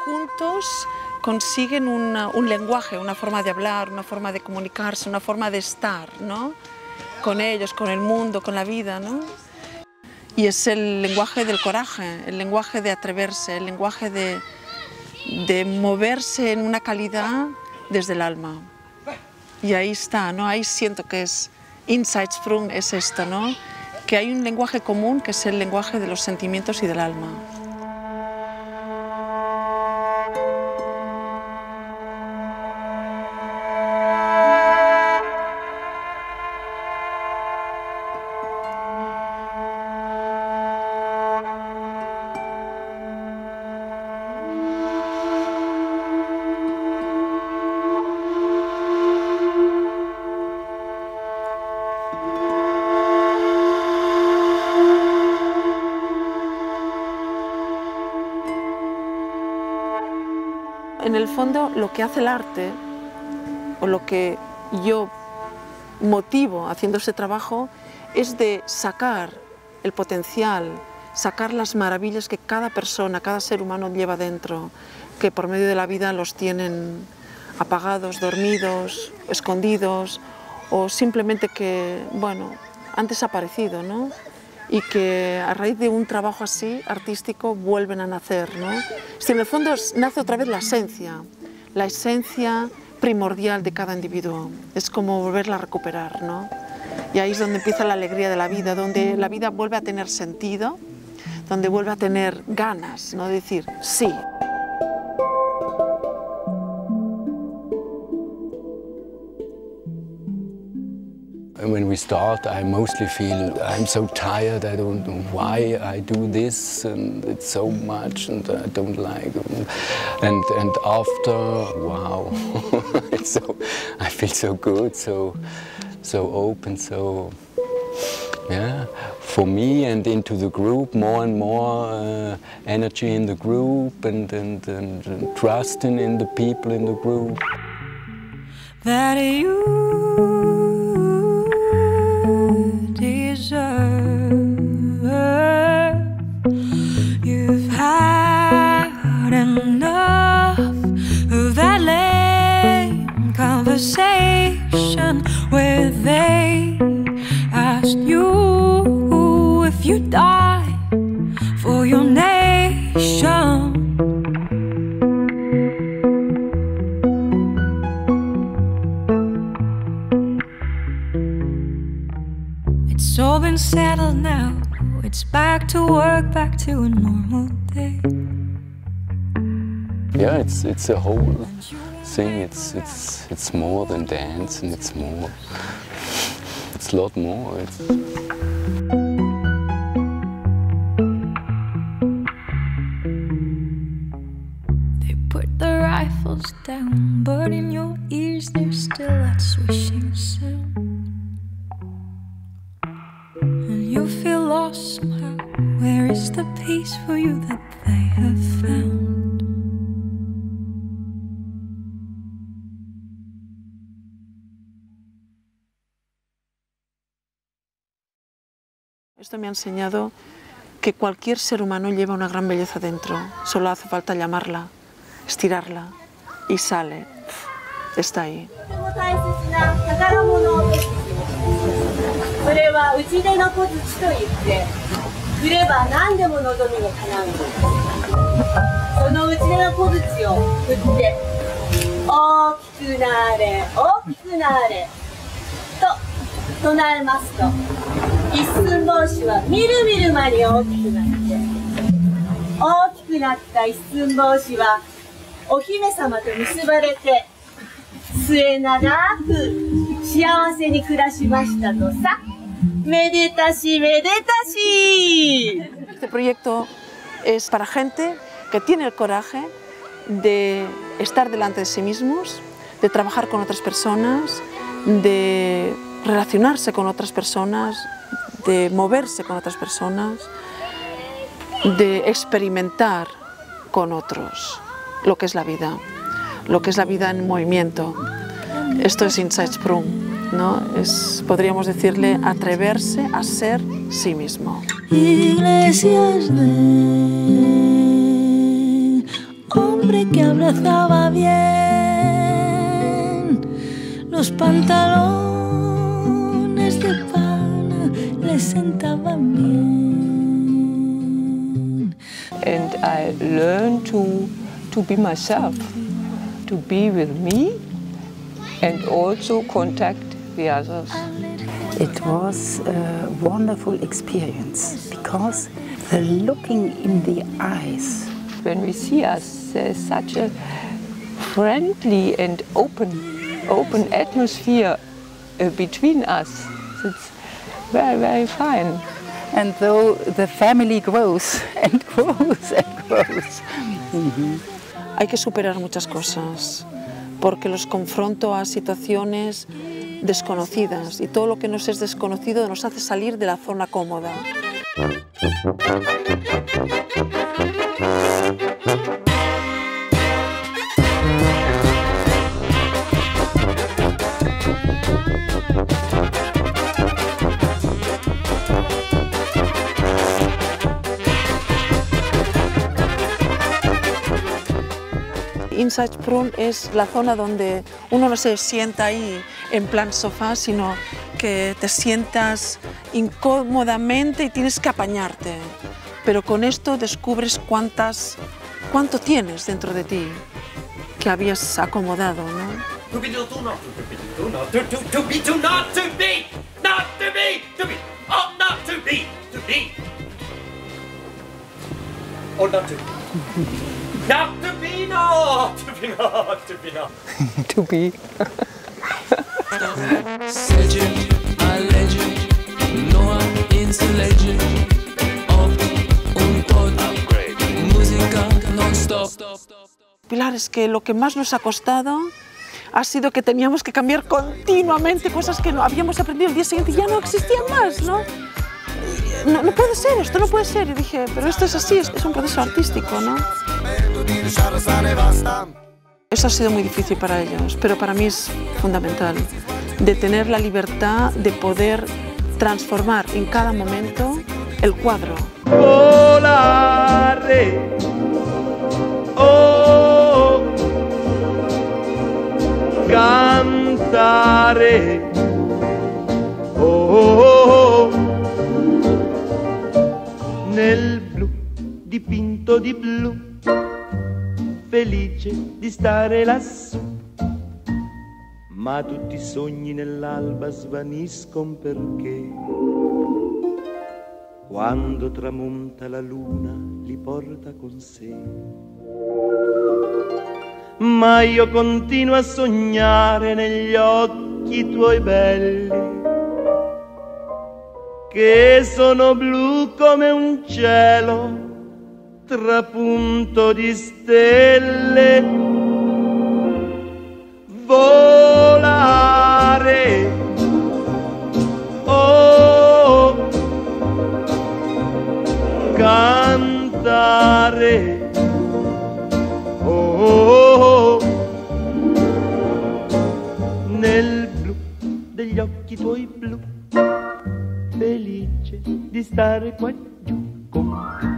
juntos consiguen un lenguaje, una forma de hablar, una forma de comunicarse, una forma de estar, ¿no? Con ellos, con el mundo, con la vida, ¿no? Y es el lenguaje del coraje, el lenguaje de atreverse, el lenguaje de moverse en una calidad desde el alma. Y ahí está, ¿no? Ahí siento que es Insights-Sprung, es esto, ¿no? Que hay un lenguaje común que es el lenguaje de los sentimientos y del alma. En el fondo, lo que hace el arte, o lo que yo motivo haciendo ese trabajo, es de sacar el potencial, sacar las maravillas que cada persona, cada ser humano lleva dentro, que por medio de la vida los tienen apagados, dormidos, escondidos, o simplemente que, bueno, han desaparecido, ¿no? Y que a raíz de un trabajo así, artístico, vuelven a nacer, ¿no? Si en el fondo nace otra vez la esencia primordial de cada individuo, es como volverla a recuperar, ¿no? Y ahí es donde empieza la alegría de la vida, donde la vida vuelve a tener sentido, donde vuelve a tener ganas, ¿no? De decir sí. When we start, I mostly feel I'm so tired, I don't know why I do this, and it's so much, and I don't like it. And after, wow, I feel so good, so open, so, yeah, for me and into the group, more and more energy in the group, and trusting in the people in the group. That you You've had enough of that lame conversation where they asked you if you die for your nation. It's all been settled now. It's back to work, back to a normal day. Yeah, it's a whole thing. It's more than dance, and it's a lot more. They put the rifles down, but in your ears there's still that swishing sound. You feel lost somehow. Where is the peace for you that they have found? Esto me ha enseñado que cualquier ser humano lleva una gran belleza dentro. Solo hace falta llamarla, estirarla y sale. Está ahí. それは打ち出の小槌といって振れば何でも望みが叶うんです。その打ち出の小槌を振って大きくなれ大きくなれと唱えますと一寸法師はみるみる間に大きくなって大きくなった一寸法師はお姫様と結ばれて末永く幸せに暮らしましたとさ。めでたしめでたし。 Este proyecto es para gente que tiene el coraje de estar delante de sí mismos, de trabajar con otras personas, de relacionarse con otras personas, de moverse con otras personas, de experimentar con otros lo que es la vida en movimiento. Esto es Insights-Sprung, ¿no? Podríamos decirle atreverse a ser sí mismo. Iglesias de hombre que abrazaba bien. Los pantalones de pana le sentaban bien. And I learned to be myself, to be with me and also contact the others. It was a wonderful experience because the looking in the eyes. When we see us, there's such a friendly and open atmosphere between us. It's very, very fine. And though the family grows and grows and grows. Hay que superar muchas cosas, porque los confronto a situaciones desconocidas y todo lo que nos es desconocido nos hace salir de la zona cómoda. Inside Sprung es la zona donde uno no se sienta ahí en plan sofá, sino que te sientas incómodamente y tienes que apañarte. Pero con esto descubres cuánto tienes dentro de ti que habías acomodado, ¿no? Not to be, no! To be, no! To be, no! To be. Legend, a legend, Noah is a legend. Up, un pod, música non-stop. Pilar, es que lo que más nos ha costado ha sido que teníamos que cambiar continuamente cosas que no habíamos aprendido el día siguiente y ya no existían más, ¿no? No puede ser, esto no puede ser. Y dije, pero esto es así, es un proceso artístico, ¿no? Eso ha sido muy difícil para ellos, pero para mí es fundamental, de tener la libertad de poder transformar en cada momento el cuadro. Volare, oh, cantare, oh, nel blu dipinto di blu, felice di stare lassù, ma tutti i sogni nell'alba svaniscono perché quando tramonta la luna li porta con sé. Ma io continuo a sognare negli occhi tuoi belli, che sono blu come un cielo trapunto di stelle. Volare, oh, cantare, oh, nel blu degli occhi tuoi blu, felice di stare qua giù con te.